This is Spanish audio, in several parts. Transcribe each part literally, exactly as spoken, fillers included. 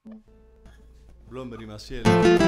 Blomberg y Maciel.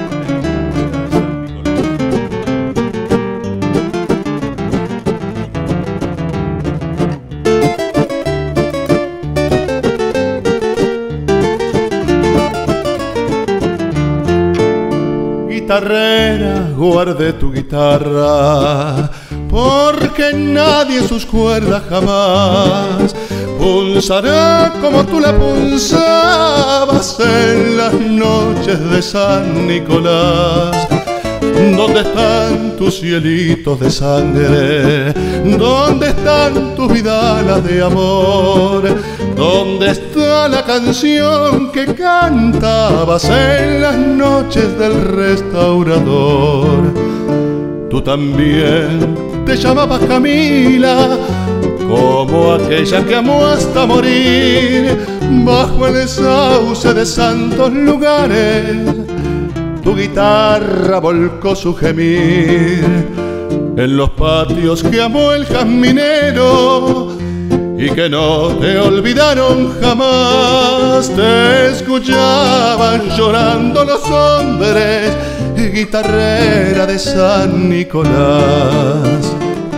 Guitarrera, guarde tu guitarra, porque nadie en sus cuerdas jamás pulsará como tú la pulsabas en las noches de San Nicolás. ¿Dónde están tus cielitos de sangre? ¿Dónde están tus vidalas de amor? ¿Dónde está la canción que cantabas en las noches del restaurador? Tú también te llamabas Camila, como aquella que amó hasta morir bajo el sauce de santos lugares. Tu guitarra volcó su gemir en los patios que amó el jazminero y que no te olvidaron jamás. Te escuchaban llorando los hombres, guitarrera de San Nicolás.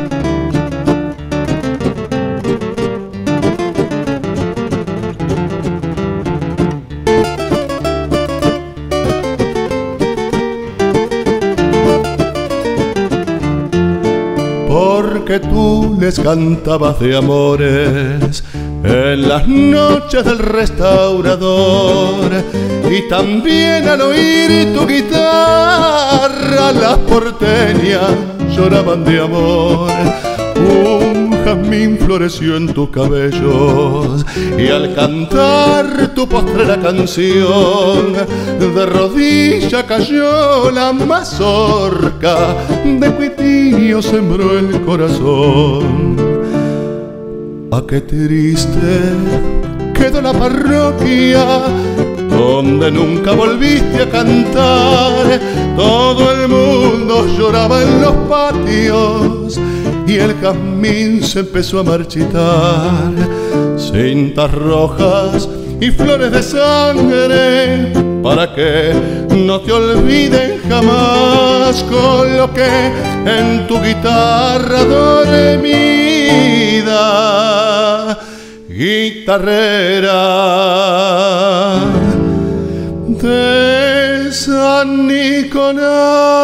Porque tú les cantabas de amores en las noches del restaurador, y también al oír tu guitarra las porteñas lloraban de amor. Un jazmín floreció en tus cabellos y al cantar tu postrera canción de rodilla cayó la mazorca, de cuitillo sembró el corazón. Ah, qué triste quedó la parroquia donde nunca volviste a cantar. Todo el mundo lloraba en los patios y el jazmín se empezó a marchitar. Cintas rojas y flores de sangre para que no te olviden jamás, con lo que en tu guitarra dormida, guitarrera de San Nicolás.